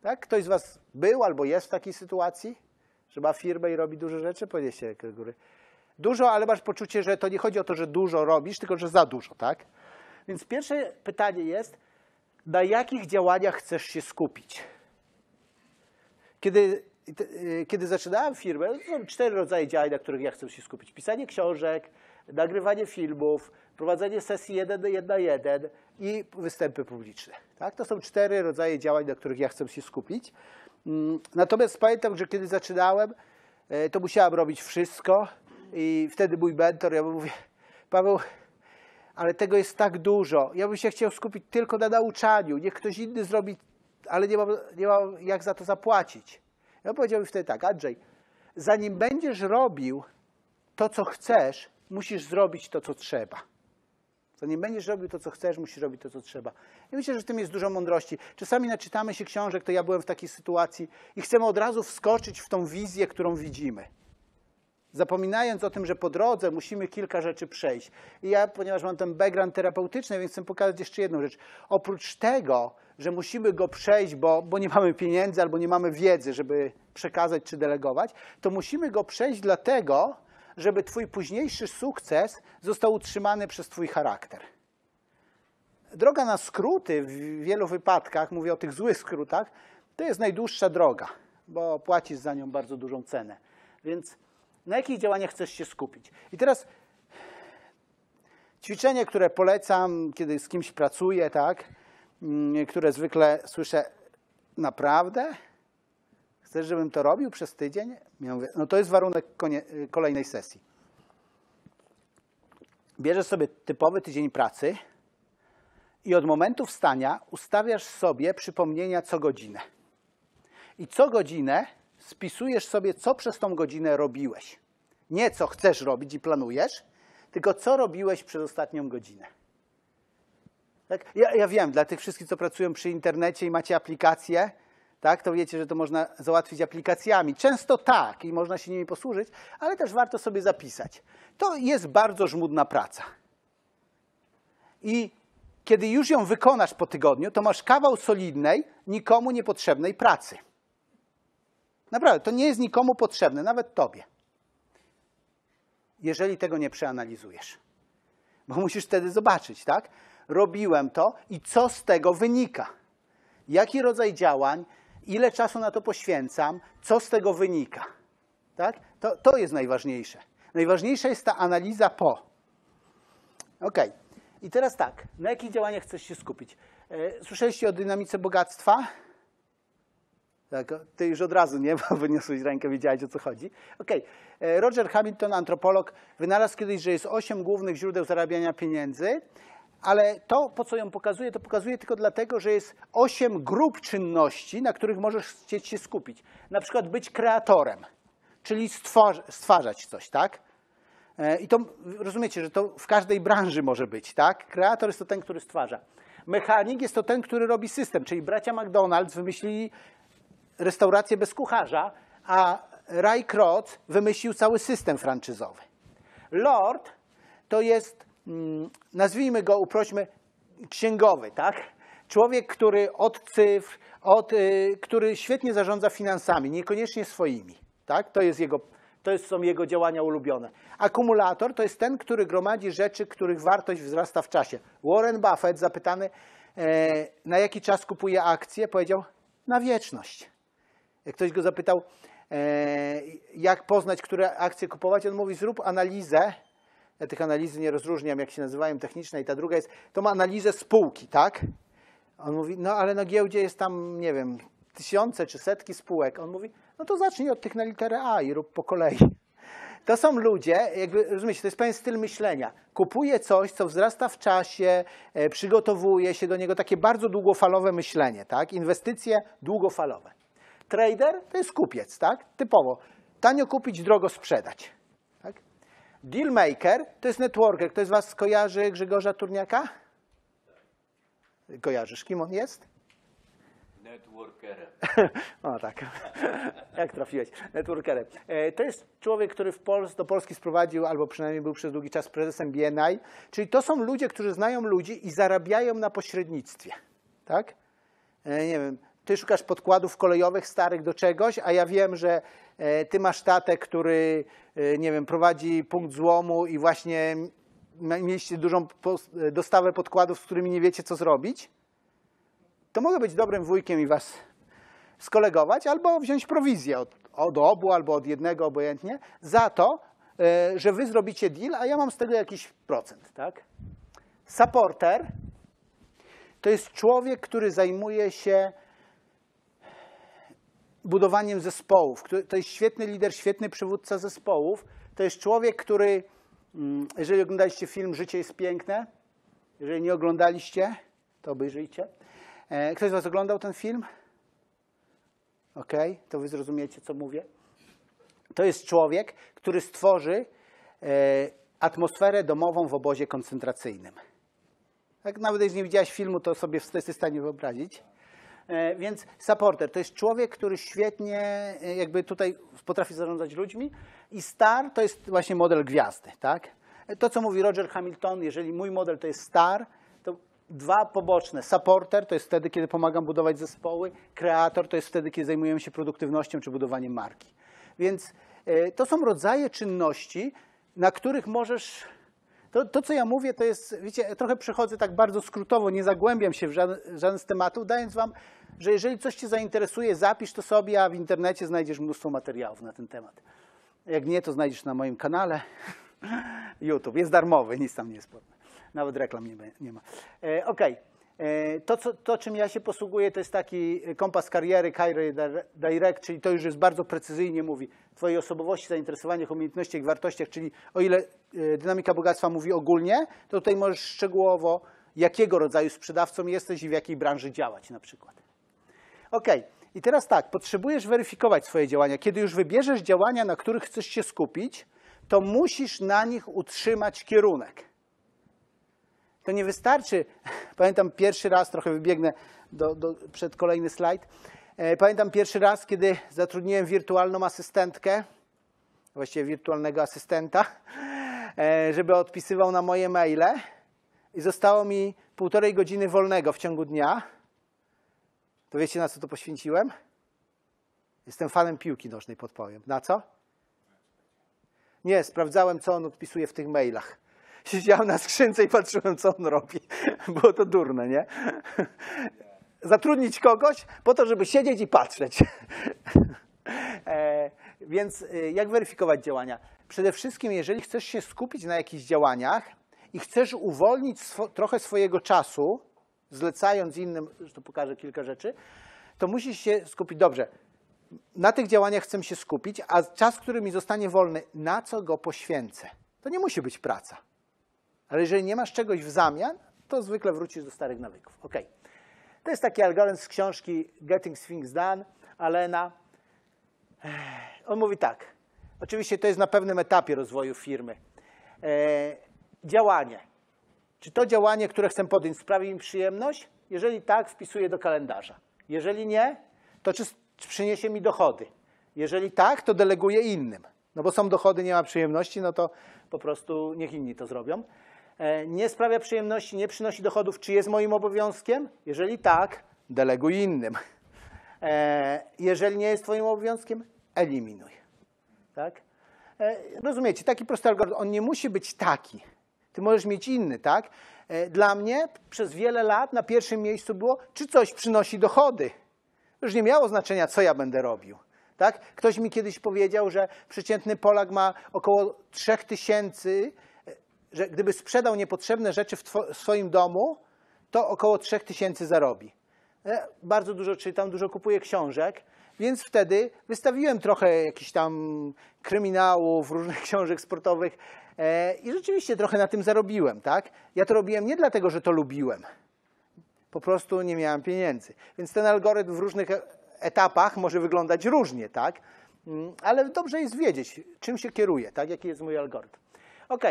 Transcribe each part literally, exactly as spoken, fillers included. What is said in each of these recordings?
Tak? Ktoś z was był albo jest w takiej sytuacji, że ma firmę i robi duże rzeczy? Podnieście góry. Dużo, ale masz poczucie, że to nie chodzi o to, że dużo robisz, tylko że za dużo, tak? Więc pierwsze pytanie jest, na jakich działaniach chcesz się skupić? Kiedy, kiedy zaczynałem firmę, to są cztery rodzaje działań, na których ja chcę się skupić. Pisanie książek, nagrywanie filmów, prowadzenie sesji jeden na jeden i występy publiczne. Tak? To są cztery rodzaje działań, na których ja chcę się skupić. Natomiast pamiętam, że kiedy zaczynałem, to musiałem robić wszystko i wtedy mój mentor, ja mu mówię, Paweł, ale tego jest tak dużo. Ja bym się chciał skupić tylko na nauczaniu. Niech ktoś inny zrobi, ale nie mam, nie mam jak za to zapłacić. Ja powiedziałem wtedy tak, Andrzej, zanim będziesz robił to, co chcesz, musisz zrobić to, co trzeba. Zanim będziesz robił to, co chcesz, musisz robić to, co trzeba. I myślę, że w tym jest dużo mądrości. Czasami naczytamy się książek, to ja byłem w takiej sytuacji i chcemy od razu wskoczyć w tą wizję, którą widzimy. Zapominając o tym, że po drodze musimy kilka rzeczy przejść. I ja, ponieważ mam ten background terapeutyczny, więc chcę pokazać jeszcze jedną rzecz. Oprócz tego, że musimy go przejść, bo, bo nie mamy pieniędzy albo nie mamy wiedzy, żeby przekazać czy delegować, to musimy go przejść dlatego, żeby twój późniejszy sukces został utrzymany przez twój charakter. Droga na skróty w wielu wypadkach, mówię o tych złych skrótach, to jest najdłuższa droga, bo płacisz za nią bardzo dużą cenę. Więc na jakich działaniach chcesz się skupić? I teraz ćwiczenie, które polecam, kiedy z kimś pracuję, tak, które zwykle słyszę, naprawdę? Chcesz, żebym to robił przez tydzień? Ja mówię, no to jest warunek kolejnej sesji. Bierzesz sobie typowy tydzień pracy i od momentu wstania ustawiasz sobie przypomnienia co godzinę. I co godzinę spisujesz sobie, co przez tą godzinę robiłeś. Nie co chcesz robić i planujesz, tylko co robiłeś przez ostatnią godzinę. Tak? Ja, ja wiem, dla tych wszystkich, co pracują przy internecie i macie aplikacje, tak, to wiecie, że to można załatwić aplikacjami. Często tak i można się nimi posłużyć, ale też warto sobie zapisać. To jest bardzo żmudna praca. I kiedy już ją wykonasz po tygodniu, to masz kawał solidnej, nikomu niepotrzebnej pracy. Naprawdę, to nie jest nikomu potrzebne, nawet tobie. Jeżeli tego nie przeanalizujesz. Bo musisz wtedy zobaczyć, tak? Robiłem to i co z tego wynika? Jaki rodzaj działań, ile czasu na to poświęcam, co z tego wynika? Tak? To, to jest najważniejsze. Najważniejsza jest ta analiza po. Ok. I teraz tak, na jakich działaniach chcesz się skupić? Słyszeliście o dynamice bogactwa? Tak, ty już od razu, nie? Bo wyniosłeś rękę, wiedziałeś, o co chodzi. Okay. Roger Hamilton, antropolog, wynalazł kiedyś, że jest osiem głównych źródeł zarabiania pieniędzy, ale to, po co ją pokazuje, to pokazuje tylko dlatego, że jest osiem grup czynności, na których możesz chcieć się skupić. Na przykład być kreatorem, czyli stwor- stwarzać coś, tak? I to, rozumiecie, że to w każdej branży może być, tak? Kreator jest to ten, który stwarza. Mechanik jest to ten, który robi system, czyli bracia McDonald's wymyślili restaurację bez kucharza, a Ray Kroc wymyślił cały system franczyzowy. Lord to jest, nazwijmy go, uprośmy, księgowy, tak? Człowiek, który od cyfr, od, y, który świetnie zarządza finansami, niekoniecznie swoimi, tak? To jest jego, to są jego działania ulubione. Akumulator to jest ten, który gromadzi rzeczy, których wartość wzrasta w czasie. Warren Buffett, zapytany, e, na jaki czas kupuje akcje, powiedział, na wieczność. Jak ktoś go zapytał, e, jak poznać, które akcje kupować, on mówi, zrób analizę. Ja tych analizy nie rozróżniam, jak się nazywają, techniczne, i ta druga jest, to ma analizę spółki, tak? On mówi, no ale na giełdzie jest tam, nie wiem, tysiące czy setki spółek. On mówi, no to zacznij od tych na literę A i rób po kolei. To są ludzie, jakby, rozumiecie, to jest pewien styl myślenia. Kupuje coś, co wzrasta w czasie, e, przygotowuje się do niego, takie bardzo długofalowe myślenie, tak? Inwestycje długofalowe. Trader to jest kupiec, tak? Typowo. Tanio kupić, drogo sprzedać. Tak? Dealmaker to jest networker. Ktoś z was kojarzy Grzegorza Turniaka? Kojarzysz, kim on jest? Networkerem. O tak, jak trafiłeś, networkerem. To jest człowiek, który w Pols do Polski sprowadził, albo przynajmniej był przez długi czas prezesem B N I. Czyli to są ludzie, którzy znają ludzi i zarabiają na pośrednictwie. Tak? Nie wiem, ty szukasz podkładów kolejowych starych do czegoś, a ja wiem, że ty masz tatę, który, nie wiem, prowadzi punkt złomu i właśnie mieliście dużą dostawę podkładów, z którymi nie wiecie, co zrobić, to mogę być dobrym wujkiem i was skolegować, albo wziąć prowizję od, od obu, albo od jednego, obojętnie, za to, że wy zrobicie deal, a ja mam z tego jakiś procent, tak? Supporter to jest człowiek, który zajmuje się budowaniem zespołów. To jest świetny lider, świetny przywódca zespołów. To jest człowiek, który, jeżeli oglądaliście film Życie jest piękne, jeżeli nie oglądaliście, to obejrzyjcie. Ktoś z was oglądał ten film? Okej, to wy zrozumiecie, co mówię. To jest człowiek, który stworzy atmosferę domową w obozie koncentracyjnym. Jak nawet jeśli nie widziałeś filmu, to sobie jesteś w stanie wyobrazić. Więc supporter to jest człowiek, który świetnie jakby tutaj potrafi zarządzać ludźmi i star to jest właśnie model gwiazdy, tak? To, co mówi Roger Hamilton, jeżeli mój model to jest star, to dwa poboczne. Supporter to jest wtedy, kiedy pomagam budować zespoły, kreator to jest wtedy, kiedy zajmujemy się produktywnością czy budowaniem marki. Więc to są rodzaje czynności, na których możesz... To, to, co ja mówię, to jest, wiecie, trochę przechodzę tak bardzo skrótowo, nie zagłębiam się w żaden, żaden z tematów, dając wam, że jeżeli coś cię zainteresuje, zapisz to sobie, a w internecie znajdziesz mnóstwo materiałów na ten temat. Jak nie, to znajdziesz na moim kanale YouTube. Jest darmowy, nic tam nie jest płatne. Nawet reklam nie, nie ma. E, Okej. Okay. To, co, to, czym ja się posługuję, to jest taki kompas kariery, Career Direct, czyli to już jest bardzo precyzyjnie mówi twojej osobowości, zainteresowaniach, umiejętnościach, wartościach, czyli o ile dynamika bogactwa mówi ogólnie, to tutaj możesz szczegółowo, jakiego rodzaju sprzedawcą jesteś i w jakiej branży działać na przykład. Ok, i teraz tak, potrzebujesz weryfikować swoje działania. Kiedy już wybierzesz działania, na których chcesz się skupić, to musisz na nich utrzymać kierunek. To nie wystarczy, pamiętam pierwszy raz, trochę wybiegnę do, do, przed kolejny slajd, pamiętam pierwszy raz, kiedy zatrudniłem wirtualną asystentkę, właściwie wirtualnego asystenta, żeby odpisywał na moje maile i zostało mi półtorej godziny wolnego w ciągu dnia. To wiecie, na co to poświęciłem? Jestem fanem piłki nożnej, podpowiem. Na co? Nie, sprawdzałem, co on odpisuje w tych mailach. Siedziałem na skrzynce i patrzyłem, co on robi. Było to durne, nie? Zatrudnić kogoś po to, żeby siedzieć i patrzeć. e, więc jak weryfikować działania? Przede wszystkim, jeżeli chcesz się skupić na jakichś działaniach i chcesz uwolnić swo trochę swojego czasu, zlecając innym, że tu pokażę kilka rzeczy, to musisz się skupić. Dobrze, na tych działaniach chcę się skupić, a czas, który mi zostanie wolny, na co go poświęcę? To nie musi być praca. Ale jeżeli nie masz czegoś w zamian, to zwykle wrócisz do starych nawyków. Ok. To jest taki algorytm z książki Getting Things Done, Allena. On mówi tak. Oczywiście to jest na pewnym etapie rozwoju firmy. E, działanie. Czy to działanie, które chcę podjąć, sprawi mi przyjemność? Jeżeli tak, wpisuję do kalendarza. Jeżeli nie, to czy, czy przyniesie mi dochody? Jeżeli tak, to deleguję innym. No bo są dochody, nie ma przyjemności, no to po prostu niech inni to zrobią. Nie sprawia przyjemności, nie przynosi dochodów, czy jest moim obowiązkiem? Jeżeli tak, deleguj innym. Jeżeli nie jest twoim obowiązkiem, eliminuj. Tak? Rozumiecie, taki prosty algorytm, on nie musi być taki. Ty możesz mieć inny, tak? Dla mnie przez wiele lat na pierwszym miejscu było, czy coś przynosi dochody. Już nie miało znaczenia, co ja będę robił. Tak? Ktoś mi kiedyś powiedział, że przeciętny Polak ma około trzech tysięcy, że gdyby sprzedał niepotrzebne rzeczy w, w swoim domu, to około trzech tysięcy zarobi. Ja bardzo dużo czytam, dużo kupuję książek, więc wtedy wystawiłem trochę jakichś tam kryminałów, różnych książek sportowych e, i rzeczywiście trochę na tym zarobiłem. Tak? Ja to robiłem nie dlatego, że to lubiłem. Po prostu nie miałem pieniędzy. Więc ten algorytm w różnych etapach może wyglądać różnie, tak? Ale dobrze jest wiedzieć, czym się kieruje, tak? Jaki jest mój algorytm. Ok.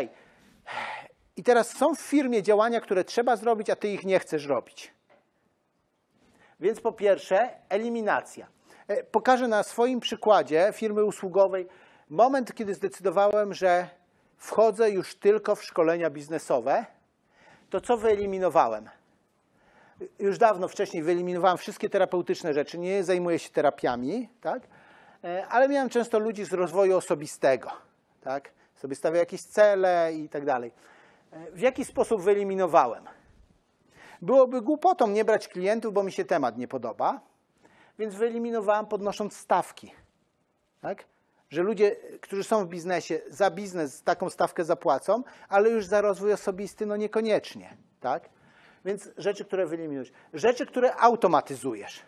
I teraz są w firmie działania, które trzeba zrobić, a ty ich nie chcesz robić. Więc po pierwsze, eliminacja. Pokażę na swoim przykładzie firmy usługowej moment, kiedy zdecydowałem, że wchodzę już tylko w szkolenia biznesowe. To co wyeliminowałem? już dawno wcześniej wyeliminowałem wszystkie terapeutyczne rzeczy, nie zajmuję się terapiami, tak? Ale miałem często ludzi z rozwoju osobistego, tak? Sobie stawiał jakieś cele i tak dalej. W jaki sposób wyeliminowałem? Byłoby głupotą nie brać klientów, bo mi się temat nie podoba, więc wyeliminowałem podnosząc stawki, tak? Że ludzie, którzy są w biznesie, za biznes taką stawkę zapłacą, ale już za rozwój osobisty no niekoniecznie, tak? Więc rzeczy, które wyeliminujesz. Rzeczy, które automatyzujesz.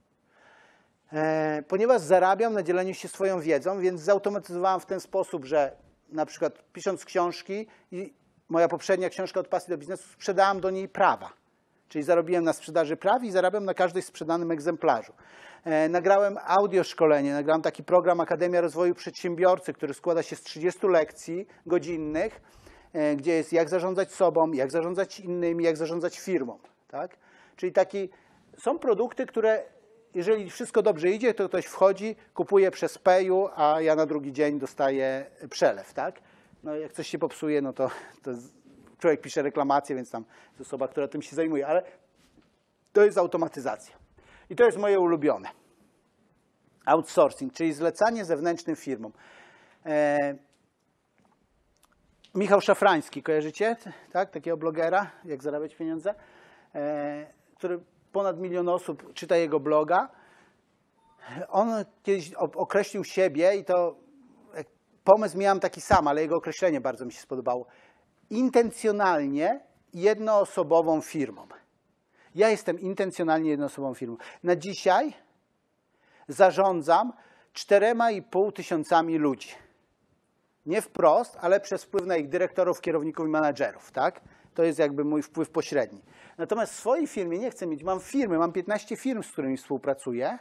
E, ponieważ zarabiam na dzieleniu się swoją wiedzą, więc zautomatyzowałem w ten sposób, że na przykład pisząc książki i moja poprzednia książka Od pasji do biznesu, sprzedałem do niej prawa. Czyli zarobiłem na sprzedaży praw i zarabiam na każdej sprzedanym egzemplarzu. E, nagrałem audio szkolenie, nagrałem taki program Akademia Rozwoju Przedsiębiorcy, który składa się z trzydziestu lekcji godzinnych, e, gdzie jest jak zarządzać sobą, jak zarządzać innymi, jak zarządzać firmą. Tak? Czyli taki, są produkty, które jeżeli wszystko dobrze idzie, to ktoś wchodzi, kupuje przez Payu, a ja na drugi dzień dostaję przelew. Tak? No, jak coś się popsuje, no to, to człowiek pisze reklamację, więc tam jest osoba, która tym się zajmuje. Ale to jest automatyzacja. I to jest moje ulubione. Outsourcing, czyli zlecanie zewnętrznym firmom. E, Michał Szafrański, kojarzycie? Tak? Takiego blogera, jak zarabiać pieniądze, e, który ponad milion osób czyta jego bloga. On kiedyś określił siebie i to pomysł miałem taki sam, ale jego określenie bardzo mi się spodobało. Intencjonalnie jednoosobową firmą. Ja jestem intencjonalnie jednoosobową firmą. Na dzisiaj zarządzam czterema i pół tysiącami ludzi. Nie wprost, ale przez wpływ na ich dyrektorów, kierowników i menadżerów. Tak? To jest jakby mój wpływ pośredni. Natomiast w swojej firmie nie chcę mieć, mam firmy, mam piętnaście firm, z którymi współpracuję.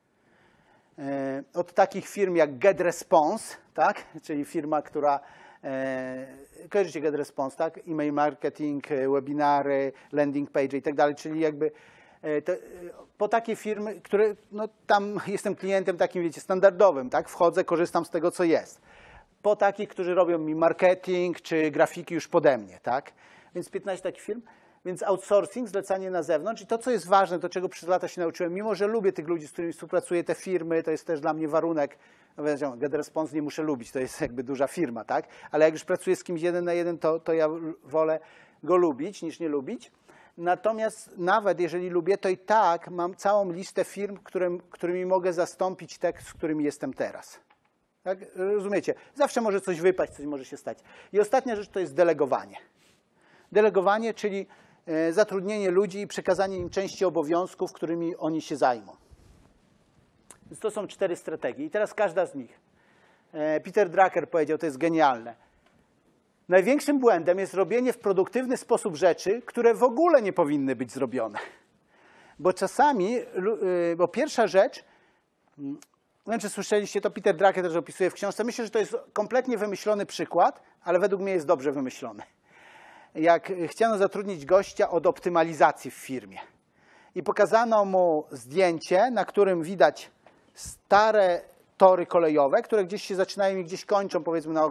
Od takich firm jak GetResponse, tak? Czyli firma, która, e, kojarzycie GetResponse, tak? E-mail marketing, webinary, landing page i tak dalej, czyli jakby e, te, po takie firmy, które, no tam jestem klientem takim, wiecie, standardowym, tak? Wchodzę, korzystam z tego, co jest. Po takich, którzy robią mi marketing czy grafiki już pode mnie, tak? Więc piętnaście takich firm. Więc outsourcing, zlecanie na zewnątrz i to, co jest ważne, to czego przez lata się nauczyłem, mimo że lubię tych ludzi, z którymi współpracuję, te firmy, to jest też dla mnie warunek, no wiadomo, GetResponse nie muszę lubić, to jest jakby duża firma, tak? Ale jak już pracuję z kimś jeden na jeden, to, to ja wolę go lubić niż nie lubić. Natomiast nawet jeżeli lubię, to i tak mam całą listę firm, którym, którymi mogę zastąpić te, z którymi jestem teraz. Tak? Rozumiecie? Zawsze może coś wypaść, coś może się stać. I ostatnia rzecz to jest delegowanie. Delegowanie, czyli zatrudnienie ludzi i przekazanie im części obowiązków, którymi oni się zajmą. Więc to są cztery strategie. I teraz każda z nich. Peter Drucker powiedział, to jest genialne. Największym błędem jest robienie w produktywny sposób rzeczy, które w ogóle nie powinny być zrobione. Bo czasami, bo pierwsza rzecz, nie wiem, czy słyszeliście, to Peter Drucker też opisuje w książce. Myślę, że to jest kompletnie wymyślony przykład, ale według mnie jest dobrze wymyślony. Jak chciano zatrudnić gościa od optymalizacji w firmie. I pokazano mu zdjęcie, na którym widać stare tory kolejowe, które gdzieś się zaczynają i gdzieś kończą, powiedzmy na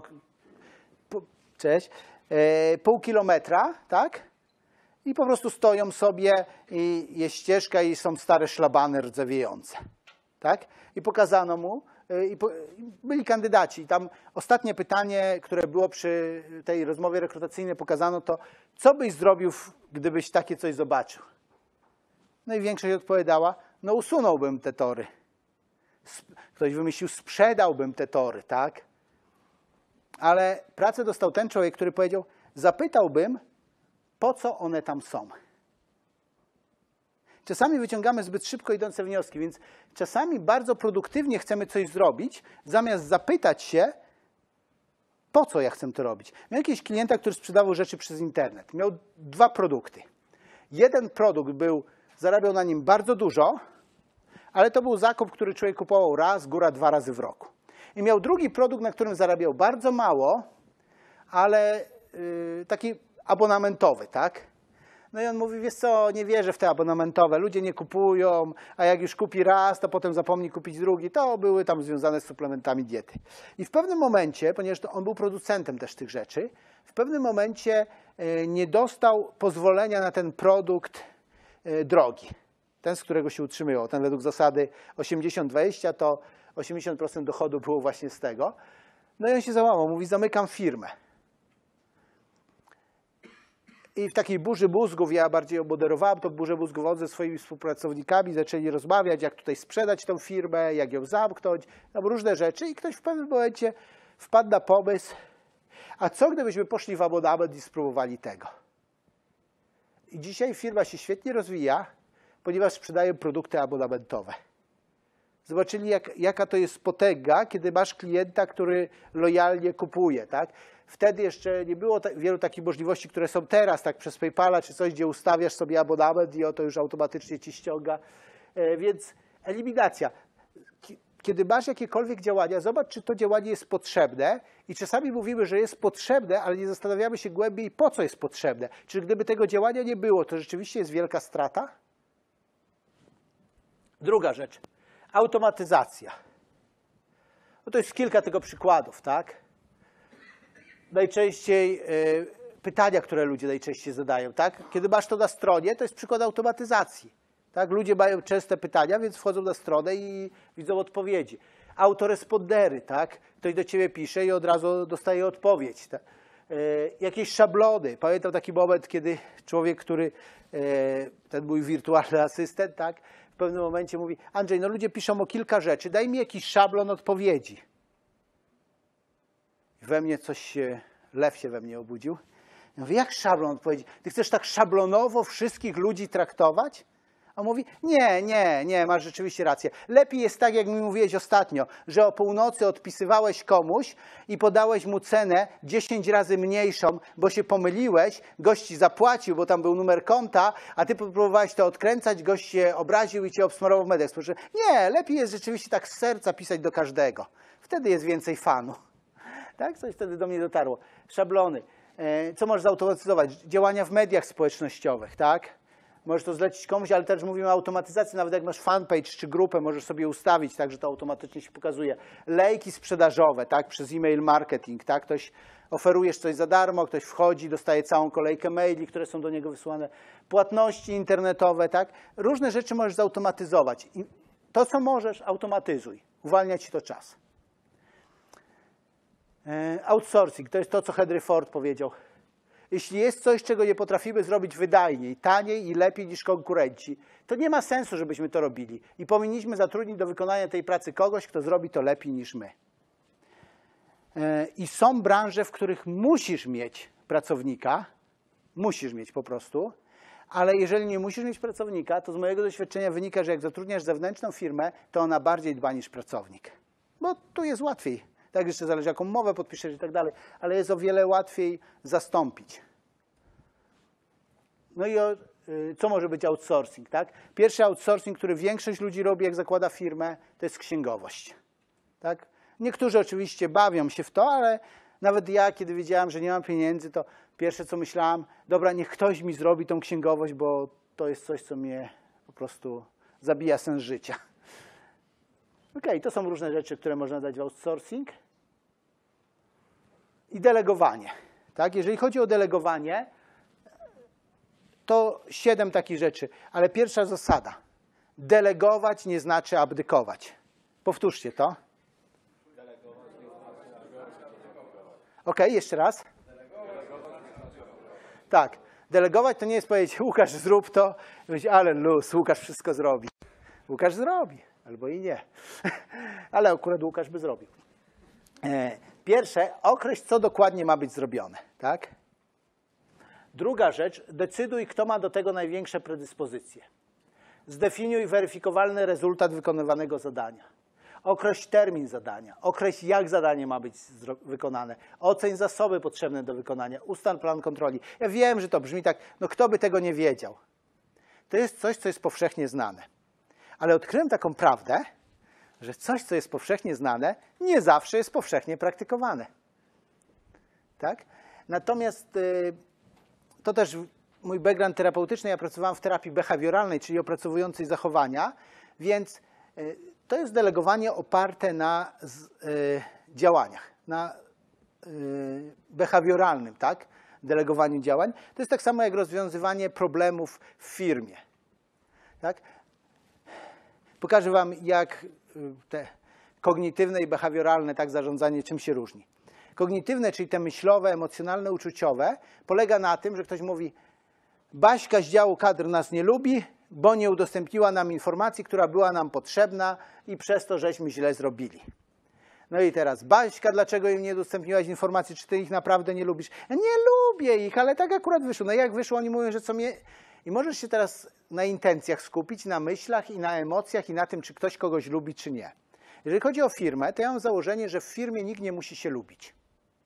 cześć, e, pół kilometra, tak? I po prostu stoją sobie i jest ścieżka i są stare szlabany rdzewiejące. Tak? I pokazano mu, i po, byli kandydaci. I tam ostatnie pytanie, które było przy tej rozmowie rekrutacyjnej pokazano, to co byś zrobił, gdybyś takie coś zobaczył? No i większość odpowiadała, no usunąłbym te tory. Ktoś wymyślił, sprzedałbym te tory, tak? Ale pracę dostał ten człowiek, który powiedział, zapytałbym, po co one tam są. Czasami wyciągamy zbyt szybko idące wnioski, więc czasami bardzo produktywnie chcemy coś zrobić, zamiast zapytać się, po co ja chcę to robić. Miałem jakiegoś klienta, który sprzedawał rzeczy przez internet. Miał dwa produkty. Jeden produkt był, zarabiał na nim bardzo dużo, ale to był zakup, który człowiek kupował raz, góra dwa razy w roku. I miał drugi produkt, na którym zarabiał bardzo mało, ale yy, taki abonamentowy, tak? No i on mówi, wiesz co, nie wierzę w te abonamentowe, ludzie nie kupują, a jak już kupi raz, to potem zapomni kupić drugi. To były tam związane z suplementami diety. I w pewnym momencie, ponieważ to on był producentem też tych rzeczy, w pewnym momencie nie dostał pozwolenia na ten produkt drogi. Ten, z którego się utrzymywał. Ten według zasady osiemdziesiąt dwadzieścia, to osiemdziesiąt procent dochodu było właśnie z tego. No i on się załamał, mówi, zamykam firmę. I w takiej burzy mózgów, ja bardziej omoderowałem tą burzę mózgową ze swoimi współpracownikami, zaczęli rozmawiać, jak tutaj sprzedać tą firmę, jak ją zamknąć, no różne rzeczy. I ktoś w pewnym momencie wpadł na pomysł, a co gdybyśmy poszli w abonament i spróbowali tego? I dzisiaj firma się świetnie rozwija, ponieważ sprzedają produkty abonamentowe. Zobaczyli, jak, jaka to jest potęga, kiedy masz klienta, który lojalnie kupuje. Tak? Wtedy jeszcze nie było ta, wielu takich możliwości, które są teraz, tak przez PayPala czy coś, gdzie ustawiasz sobie abonament i oto już automatycznie ci ściąga. E, więc eliminacja. Kiedy masz jakiekolwiek działania, zobacz, czy to działanie jest potrzebne i czasami mówimy, że jest potrzebne, ale nie zastanawiamy się głębiej, po co jest potrzebne. Czy gdyby tego działania nie było, to rzeczywiście jest wielka strata? Druga rzecz. Automatyzacja. No to jest kilka tego przykładów, tak? Najczęściej y, pytania, które ludzie najczęściej zadają, tak? Kiedy masz to na stronie, to jest przykład automatyzacji. Tak? Ludzie mają częste pytania, więc wchodzą na stronę i widzą odpowiedzi. Autorespondery, tak? Ktoś do ciebie pisze i od razu dostaje odpowiedź. Tak? Y, jakieś szablony. Pamiętam taki moment, kiedy człowiek, który, y, ten mój wirtualny asystent, tak? W pewnym momencie mówi, Andrzej, no ludzie piszą o kilka rzeczy, daj mi jakiś szablon odpowiedzi. I we mnie coś się, lew się we mnie obudził. Ja mówię, jak szablon odpowiedzi? Ty chcesz tak szablonowo wszystkich ludzi traktować? A on mówi, nie, nie, nie, masz rzeczywiście rację. Lepiej jest tak, jak mi mówiłeś ostatnio, że o północy odpisywałeś komuś i podałeś mu cenę dziesięć razy mniejszą, bo się pomyliłeś, gość ci zapłacił, bo tam był numer konta, a ty próbowałeś to odkręcać, gość się obraził i cię obsmarował w mediach społecznościowych. Nie, lepiej jest rzeczywiście tak z serca pisać do każdego. Wtedy jest więcej fanu. Tak? Coś wtedy do mnie dotarło. Szablony. Co możesz zautomatyzować? Działania w mediach społecznościowych, tak? Możesz to zlecić komuś, ale też mówimy o automatyzacji. Nawet jak masz fanpage czy grupę, możesz sobie ustawić tak, że to automatycznie się pokazuje. Lejki sprzedażowe, tak, przez e-mail marketing, tak? Ktoś oferujesz coś za darmo, ktoś wchodzi, dostaje całą kolejkę maili, które są do niego wysłane. Płatności internetowe, tak? Różne rzeczy możesz zautomatyzować. I to, co możesz, automatyzuj. Uwalnia ci to czas. Outsourcing, to jest to, co Henry Ford powiedział. Jeśli jest coś, czego nie potrafimy zrobić wydajniej, taniej i lepiej niż konkurenci, to nie ma sensu, żebyśmy to robili. I powinniśmy zatrudnić do wykonania tej pracy kogoś, kto zrobi to lepiej niż my. I są branże, w których musisz mieć pracownika, musisz mieć po prostu, ale jeżeli nie musisz mieć pracownika, to z mojego doświadczenia wynika, że jak zatrudniasz zewnętrzną firmę, to ona bardziej dba niż pracownik. Bo tu jest łatwiej. Tak, jeszcze zależy, jaką umowę podpiszesz i tak dalej, ale jest o wiele łatwiej zastąpić. No i o, y, co może być outsourcing, tak? Pierwszy outsourcing, który większość ludzi robi, jak zakłada firmę, to jest księgowość. Tak? Niektórzy oczywiście bawią się w to, ale nawet ja, kiedy wiedziałem, że nie mam pieniędzy, to pierwsze, co myślałem, dobra, niech ktoś mi zrobi tą księgowość, bo to jest coś, co mnie po prostu zabija sens życia. OK, to są różne rzeczy, które można dać w outsourcing. I delegowanie. Tak? Jeżeli chodzi o delegowanie, to siedem takich rzeczy. Ale pierwsza zasada. Delegować nie znaczy abdykować. Powtórzcie to. OK, jeszcze raz. Tak. Delegować to nie jest powiedzieć, Łukasz, zrób to. Ale luz, Łukasz wszystko zrobi. Łukasz zrobi. Albo i nie. Ale akurat Łukasz by zrobił. Pierwsze, określ, co dokładnie ma być zrobione. Tak? Druga rzecz, decyduj, kto ma do tego największe predyspozycje. Zdefiniuj weryfikowalny rezultat wykonywanego zadania. Określ termin zadania. Określ, jak zadanie ma być wykonane. Oceń zasoby potrzebne do wykonania. Ustal plan kontroli. Ja wiem, że to brzmi tak, no kto by tego nie wiedział. To jest coś, co jest powszechnie znane. Ale odkryłem taką prawdę, że coś, co jest powszechnie znane, nie zawsze jest powszechnie praktykowane. Tak? Natomiast y, to też mój background terapeutyczny, ja pracowałem w terapii behawioralnej, czyli opracowującej zachowania, więc y, to jest delegowanie oparte na z, y, działaniach, na y, behawioralnym, tak? Delegowaniu działań. To jest tak samo jak rozwiązywanie problemów w firmie. Tak? Pokażę wam, jak te kognitywne i behawioralne tak zarządzanie czym się różni. Kognitywne, czyli te myślowe, emocjonalne, uczuciowe, polega na tym, że ktoś mówi: Baśka z działu kadr nas nie lubi, bo nie udostępniła nam informacji, która była nam potrzebna i przez to żeśmy źle zrobili. No i teraz, Baśka, dlaczego im nie udostępniłaś informacji, czy ty ich naprawdę nie lubisz? Ja nie lubię ich, ale tak akurat wyszło. No jak wyszło, oni mówią, że co mnie... I możesz się teraz na intencjach skupić, na myślach i na emocjach i na tym, czy ktoś kogoś lubi, czy nie. Jeżeli chodzi o firmę, to ja mam założenie, że w firmie nikt nie musi się lubić.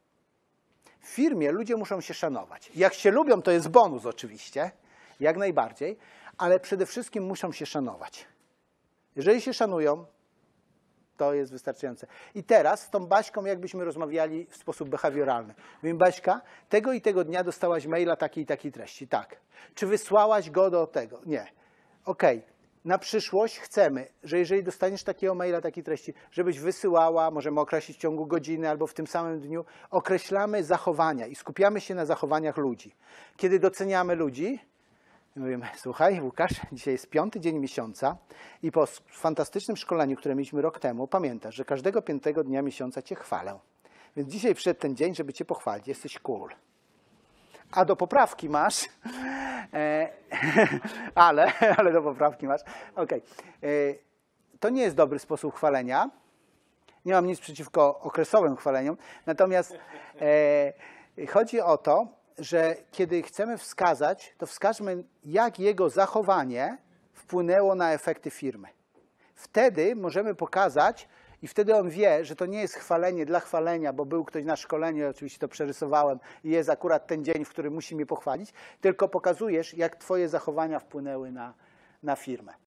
W firmie ludzie muszą się szanować. Jak się lubią, to jest bonus oczywiście, jak najbardziej, ale przede wszystkim muszą się szanować. Jeżeli się szanują, to jest wystarczające. I teraz z tą Baśką jakbyśmy rozmawiali w sposób behawioralny. Mówię: Baśka, tego i tego dnia dostałaś maila takiej i takiej treści. Tak. Czy wysłałaś go do tego? Nie. Okej. Okay. Na przyszłość chcemy, że jeżeli dostaniesz takiego maila, takiej treści, żebyś wysyłała, możemy określić w ciągu godziny albo w tym samym dniu, określamy zachowania i skupiamy się na zachowaniach ludzi. Kiedy doceniamy ludzi, mówimy: słuchaj, Łukasz, dzisiaj jest piąty dzień miesiąca i po fantastycznym szkoleniu, które mieliśmy rok temu, pamiętasz, że każdego piątego dnia miesiąca cię chwalę. Więc dzisiaj przyszedł ten dzień, żeby cię pochwalić. Jesteś cool. A do poprawki masz, e, ale, ale do poprawki masz, okej. Okay. To nie jest dobry sposób chwalenia. Nie mam nic przeciwko okresowym chwaleniom, natomiast e, chodzi o to, że kiedy chcemy wskazać, to wskażmy, jak jego zachowanie wpłynęło na efekty firmy. Wtedy możemy pokazać i wtedy on wie, że to nie jest chwalenie dla chwalenia, bo był ktoś na szkoleniu, oczywiście to przerysowałem i jest akurat ten dzień, w którym musi mnie pochwalić, tylko pokazujesz, jak twoje zachowania wpłynęły na, na firmę.